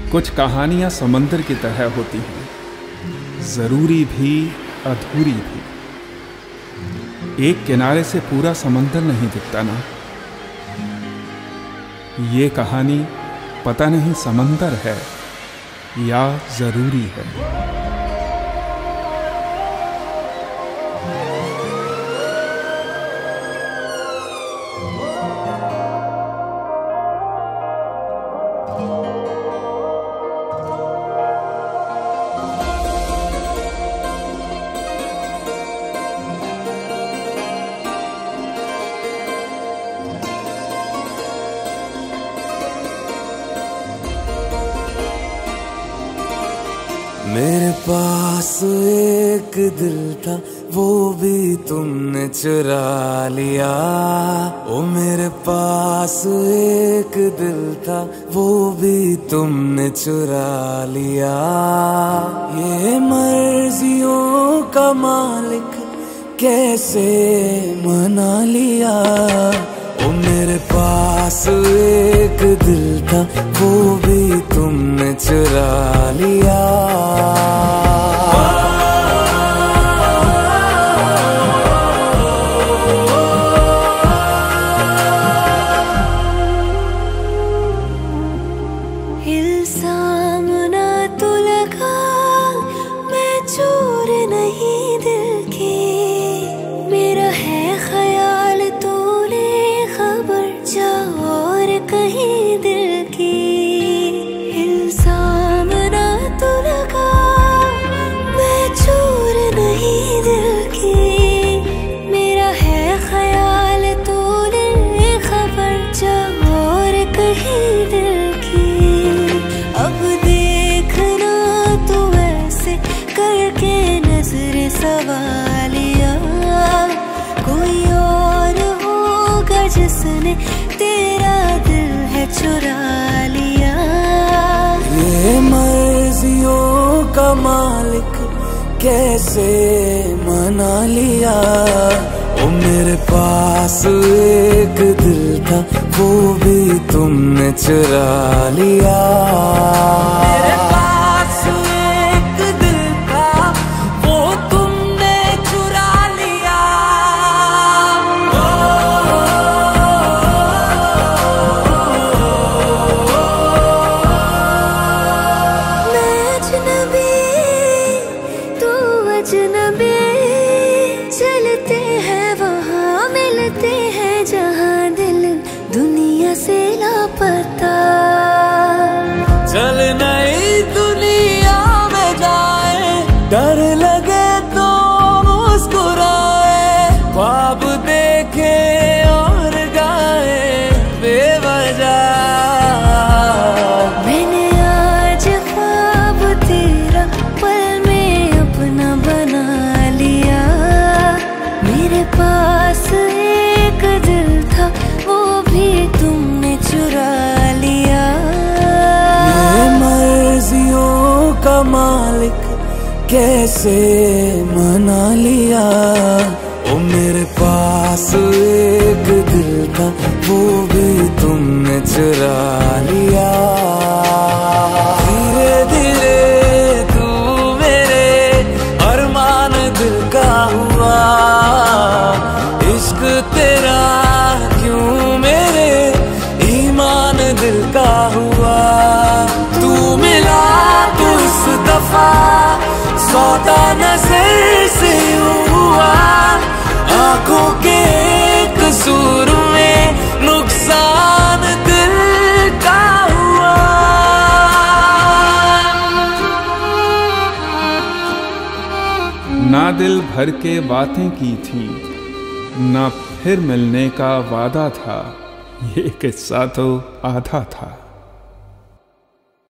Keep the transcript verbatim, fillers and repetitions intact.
कुछ कहानियाँ समंदर की तरह होती हैं, ज़रूरी भी अधूरी भी। एक किनारे से पूरा समंदर नहीं दिखता ना। ये कहानी पता नहीं समंदर है या ज़रूरी है। मेरे पास एक दिल था, वो भी तुमने चुरा लिया। ओ मेरे पास एक दिल था, वो भी तुमने चुरा लिया। ये मर्जियों का मालिक कैसे मना लिया। ओ मेरे पास एक दिल था, वो भी तुमने चुरा लिया। इल्जाम ना तो लगा, मैं चोर नहीं दिल की। मेरा है ख्याल तूने खबर जा और कहीं दिल की। इल्जाम ना तो लगा, मैं चोर नहीं दिल की। मेरा है ख्याल तूने खबर जा और कहीं दिल की। अब देखना तो ऐसे करके नजर सवालिया, कोई और होगा जिसने तेरा दिल है चुरा लिया। ये मर्जियों का मालिक कैसे मना लिया। ओ मेरे पास एक दिल था, वो भी तुमने चुरा लिया। मेरे पास एक दिल था, वो तुमने चुरा लिया। मैं अजनबी, तू अजनबी, चलते हैं वहाँ मिलते हैं जहाँ दिल दुनिया से लापता। चल नई दुनिया में जाए, डर लगे तो मुस्कुराए। ख्वाब देखे और गाए बेवजह। मैंने आज ख्वाब तेरा पल में अपना बना लिया। मेरे पास एक दिल था, वो भी तुमने चुरा लिया। ये मर्जियों का मालिक कैसे मना लिया। ओ मेरे पास एक दिल था, वो भी तुमने चुरा लिया। धीरे धीरे तू मेरे अरमान दिल का हुआ। इश्क तेरा क्यों मेरे ईमान दिल का हुआ। तू मिला तो इस दफा सौदा नजर से हुआ। आंखों के कसूर में नुकसान दिल का हुआ। ना दिल भर के बातें की थी, ना फिर मिलने का वादा था। ये किस्सा तो आधा था।